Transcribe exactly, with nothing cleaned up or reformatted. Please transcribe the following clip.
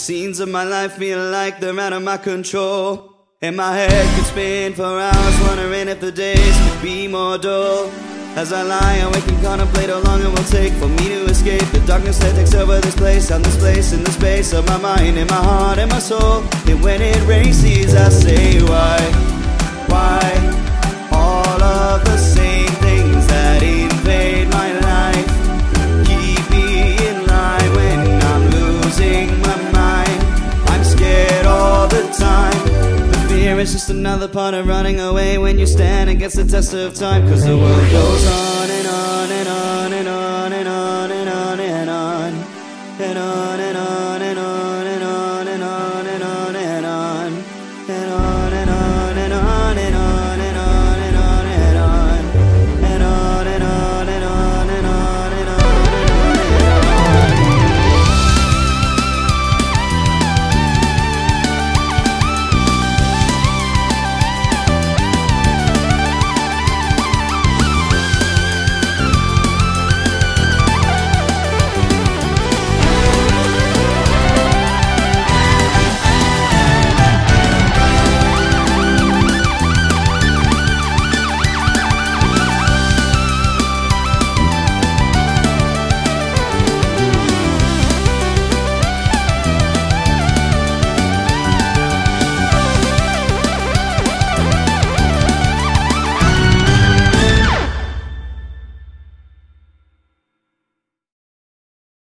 scenes of my life feel like they're out of my control. And my head could spin for hours, wondering if the days could be more dull. As I lie awake and contemplate how long it will take for me to escape the darkness that takes over this place, on this place, in the space of my mind, in my heart, and my soul. And when it races, I say, why, why, all of the same things that invade my life keep me in line when I'm losing my mind. I'm scared all the time. Fear is just another part of running away when you stand against the test of time. Cause the world goes on and on and on and on and on and on and on and on and on.